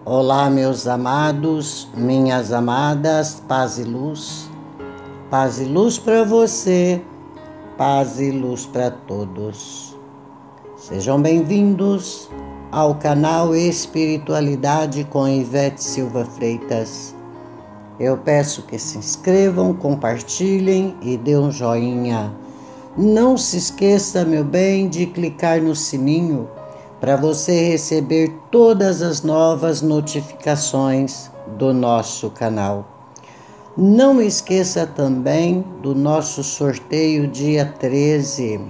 Olá, meus amados, minhas amadas, paz e luz para você, paz e luz para todos. Sejam bem-vindos ao canal Espiritualidade com Ivete Silva Freitas. Eu peço que se inscrevam, compartilhem e dê um joinha. Não se esqueça, meu bem, de clicar no sininho para você receber todas as novas notificações do nosso canal. Não esqueça também do nosso sorteio dia 13.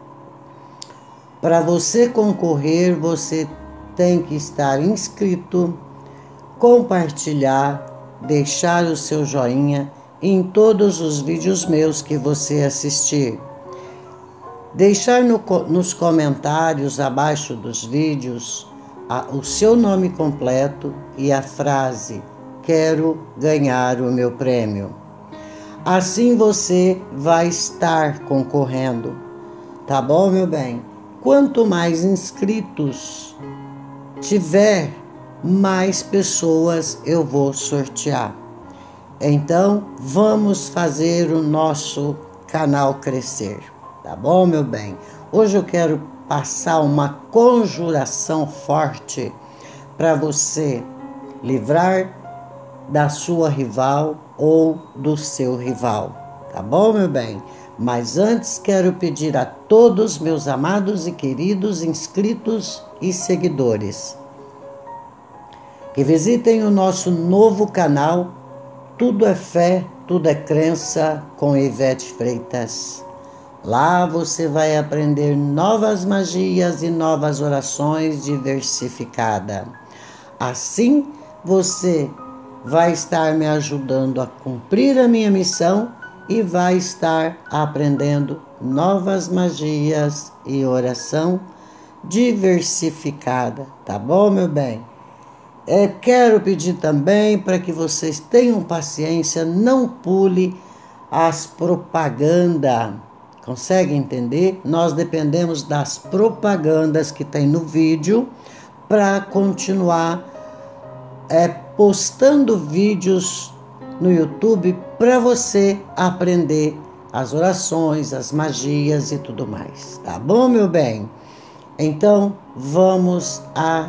Para você concorrer, você tem que estar inscrito, compartilhar, deixar o seu joinha em todos os vídeos meus que você assistir. Deixar nos comentários abaixo dos vídeos o seu nome completo e a frase "Quero ganhar o meu prêmio". Assim você vai estar concorrendo, tá bom, meu bem? Quanto mais inscritos tiver, mais pessoas eu vou sortear. Então, vamos fazer o nosso canal crescer. Tá bom, meu bem? Hoje eu quero passar uma conjuração forte para você livrar da sua rival ou do seu rival. Tá bom, meu bem? Mas antes quero pedir a todos meus amados e queridos inscritos e seguidores que visitem o nosso novo canal Tudo é Fé, Tudo é Crença com Ivete Freitas. Lá você vai aprender novas magias e novas orações diversificadas. Assim, você vai estar me ajudando a cumprir a minha missão e vai estar aprendendo novas magias e oração diversificada. Tá bom, meu bem? Quero pedir também para que vocês tenham paciência, não pule as propagandas. Consegue entender? Nós dependemos das propagandas que tem no vídeo para continuar postando vídeos no YouTube para você aprender as orações, as magias e tudo mais. Tá bom, meu bem? Então, vamos à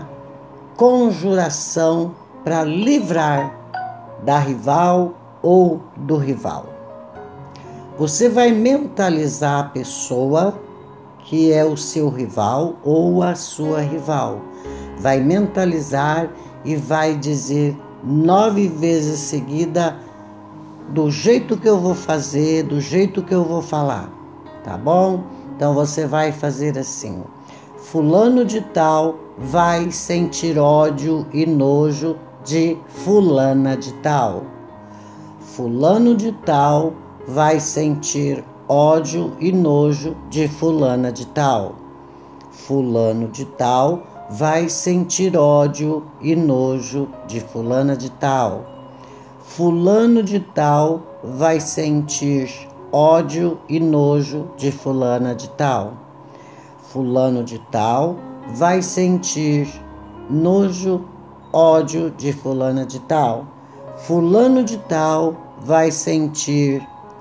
conjuração para livrar da rival ou do rival. Você vai mentalizar a pessoa que é o seu rival ou a sua rival. Vai mentalizar e vai dizer 9 vezes seguida do jeito que eu vou fazer, do jeito que eu vou falar. Tá bom? Então você vai fazer assim: fulano de tal vai sentir ódio e nojo de fulana de tal. Fulano de tal vai sentir ódio e nojo de fulana de tal. Fulano de tal vai sentir ódio e nojo de fulana de tal. Fulano de tal vai sentir ódio e nojo de fulana de tal. Fulano de tal vai sentir nojo, ódio de fulana de tal. Fulano de tal vai sentir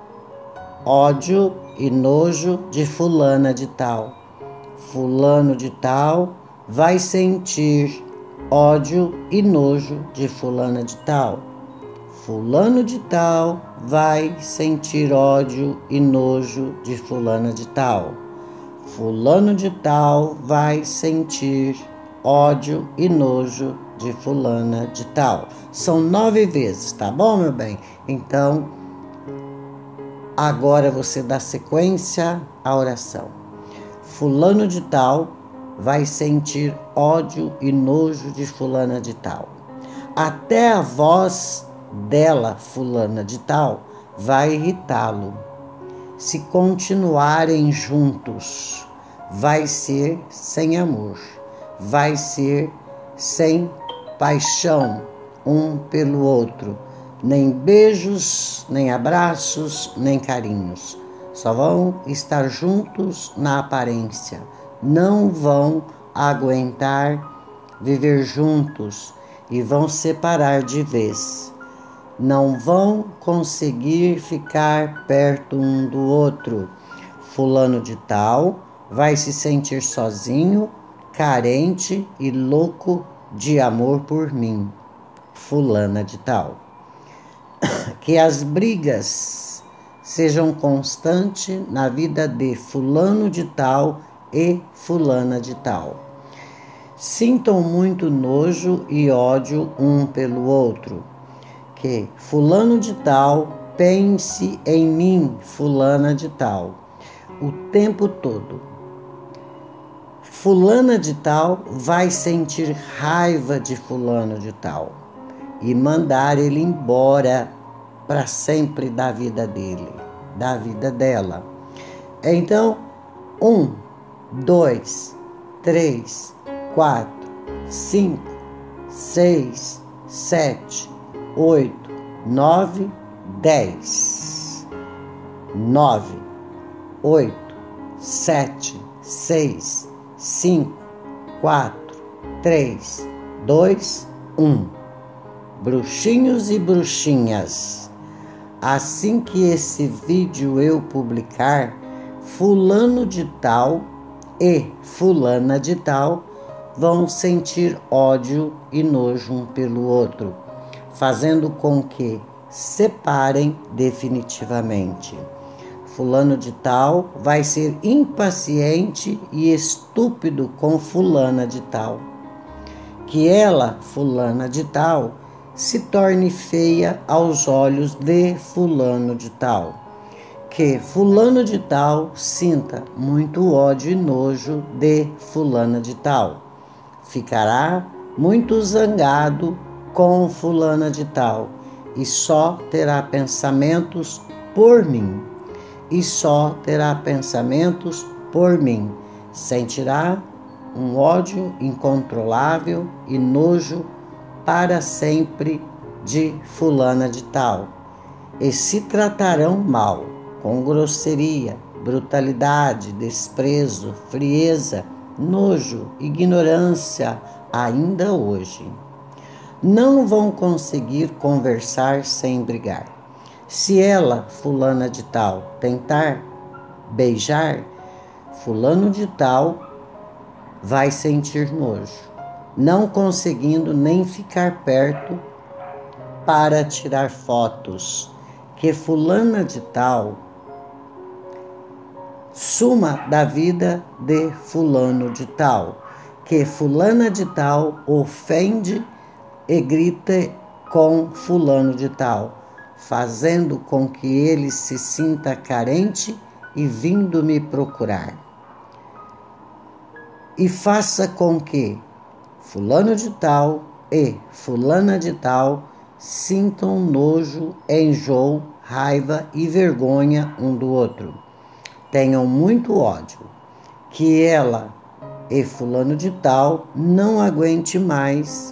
ódio e nojo de fulana de tal. Fulano de tal vai sentir ódio e nojo de fulana de tal. Fulano de tal vai sentir ódio e nojo de fulana de tal. Fulano de tal vai sentir ódio e nojo de fulana de tal. São 9 vezes, tá bom, meu bem? Então, agora você dá sequência à oração. Fulano de tal vai sentir ódio e nojo de fulana de tal. Até a voz dela, fulana de tal, vai irritá-lo. Se continuarem juntos, vai ser sem amor, vai ser sem paixão um pelo outro. Nem beijos, nem abraços, nem carinhos. Só vão estar juntos na aparência. Não vão aguentar viver juntos e vão separar de vez. Não vão conseguir ficar perto um do outro. Fulano de tal vai se sentir sozinho, carente e louco de amor por mim. Fulana de tal. Que as brigas sejam constantes na vida de fulano de tal e fulana de tal. Sintam muito nojo e ódio um pelo outro. Que fulano de tal pense em mim, fulana de tal, o tempo todo. Fulana de tal vai sentir raiva de fulano de tal e mandar ele embora para sempre da vida dele, da vida dela. Então, 1, 2, 3, 4, 5, 6, 7, 8, 9, 10. 9, 8, 7, 6, 5, 4, 3, 2, 1. Bruxinhos e bruxinhas, assim que esse vídeo eu publicar, fulano de tal e fulana de tal vão sentir ódio e nojo um pelo outro, fazendo com que separem definitivamente. Fulano de tal vai ser impaciente e estúpido com fulana de tal. Que ela, fulana de tal, se torne feia aos olhos de fulano de tal. Que fulano de tal sinta muito ódio e nojo de fulana de tal. Ficará muito zangado com fulana de tal e só terá pensamentos por mim. E só terá pensamentos por mim. Sentirá um ódio incontrolável e nojo para sempre de fulana de tal. E se tratarão mal, com grosseria, brutalidade, desprezo, frieza, nojo, ignorância, ainda hoje. Não vão conseguir conversar sem brigar. Se ela, fulana de tal, tentar beijar, fulano de tal vai sentir nojo, não conseguindo nem ficar perto para tirar fotos. Que fulana de tal suma da vida de fulano de tal. Que fulana de tal ofende e grita com fulano de tal, fazendo com que ele se sinta carente e vindo me procurar. E faça com que fulano de tal e fulana de tal sintam nojo, enjoo, raiva e vergonha um do outro. Tenham muito ódio. Que ela e fulano de tal não aguente mais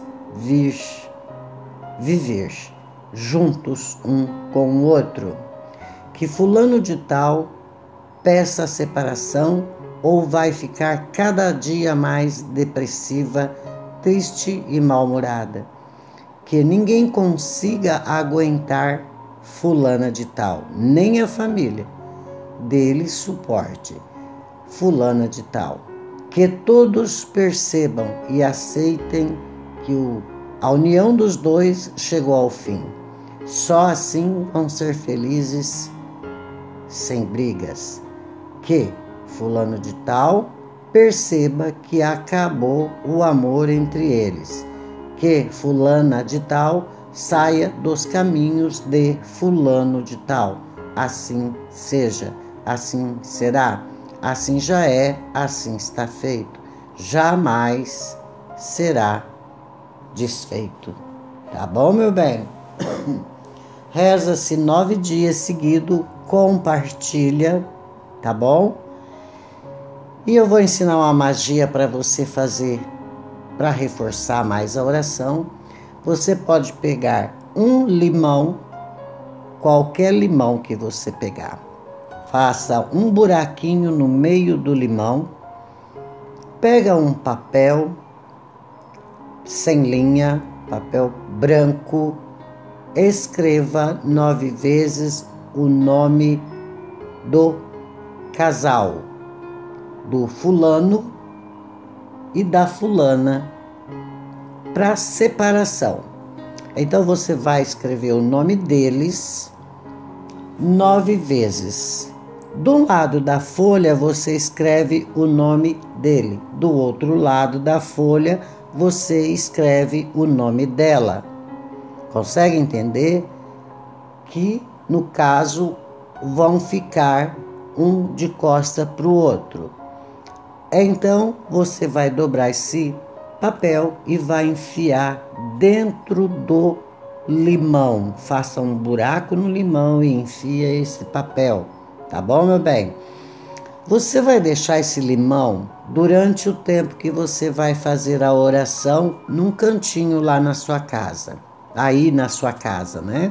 viver juntos um com o outro. Que fulano de tal peça a separação ou vai ficar cada dia mais depressiva, triste e mal-humorada. Que ninguém consiga aguentar fulana de tal, nem a família dele suporte fulana de tal. Que todos percebam e aceitem que a união dos dois chegou ao fim. Só assim vão ser felizes, sem brigas. Que fulano de tal perceba que acabou o amor entre eles. Que fulana de tal saia dos caminhos de fulano de tal. Assim seja, assim será, assim já é, assim está feito. Jamais será desfeito. Tá bom, meu bem? Reza-se 9 dias seguidos, compartilha, tá bom? E eu vou ensinar uma magia para você fazer, para reforçar mais a oração. Você pode pegar um limão, qualquer limão que você pegar. Faça um buraquinho no meio do limão. Pega um papel sem linha, papel branco, escreva 9 vezes o nome do casal, do fulano e da fulana, para separação. Então você vai escrever o nome deles 9 vezes. Do lado da folha você escreve o nome dele, do outro lado da folha você escreve o nome dela. Consegue entender que, no caso, vão ficar um de costa para o outro. Então, você vai dobrar esse papel e vai enfiar dentro do limão. Faça um buraco no limão e enfia esse papel. Tá bom, meu bem? Você vai deixar esse limão durante o tempo que você vai fazer a oração num cantinho lá na sua casa. Aí na sua casa, né?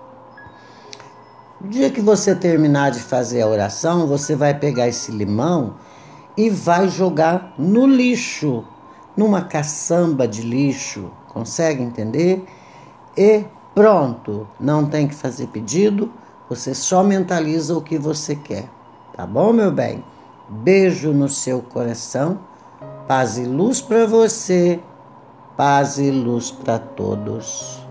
No dia que você terminar de fazer a oração, você vai pegar esse limão e vai jogar no lixo, numa caçamba de lixo. Consegue entender? E pronto, não tem que fazer pedido, você só mentaliza o que você quer. Tá bom, meu bem? Beijo no seu coração, paz e luz para você, paz e luz para todos.